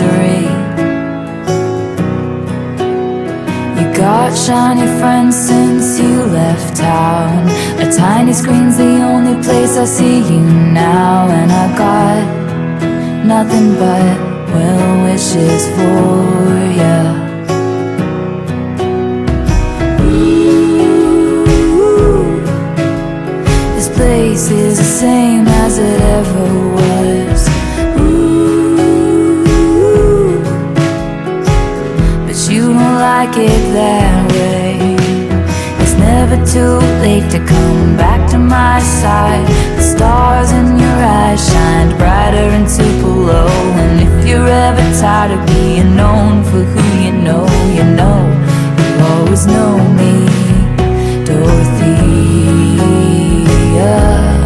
misery. You got shiny friends since you left town. A tiny screen's the only place I see you now. And I got nothing but well wishes for ya. This place is the same as it ever was. But you don't like it that way. It's never too late to come back to my side. The stars in your eyes shined brighter and super low. And if you're ever tired of being known for who you know, you'll always know me, Dorothea.